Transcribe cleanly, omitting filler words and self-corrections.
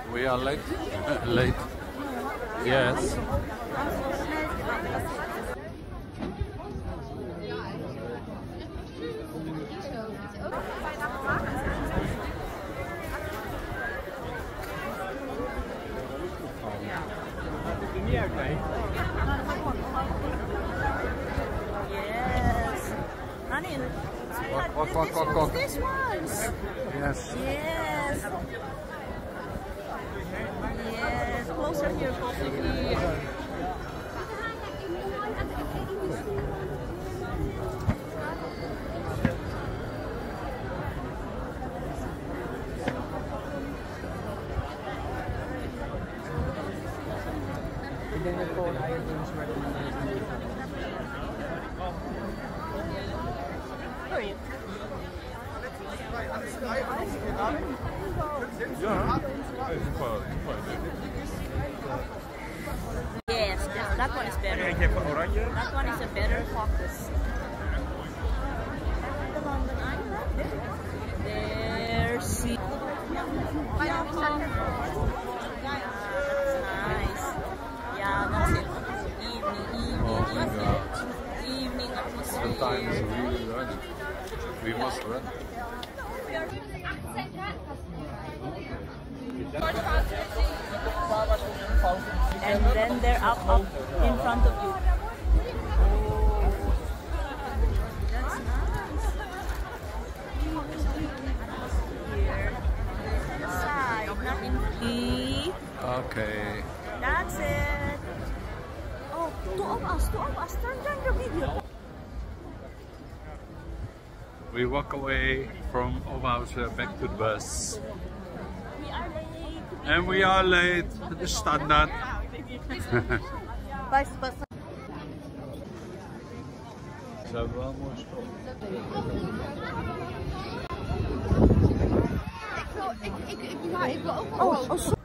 We are late. Late. Yes. Yes. Honey, sweetheart, this ones. Yes. Yes. Yes. Closer here, closer here. Yes, that one is better. That one is a better focus. There, see. Nice. Yeah, that's it. Evening atmosphere. The time is really running. We must run. And then they're up in front of you. That's nice. Here. Side, not in E. Okay. That's it. Oh, two of us. Turn the video. We walk away from Oberhausen back to the bus. We are late. And we are late. The standard. Vice versa. Ze hebben wel een mooi spel. Ik wil ook wel.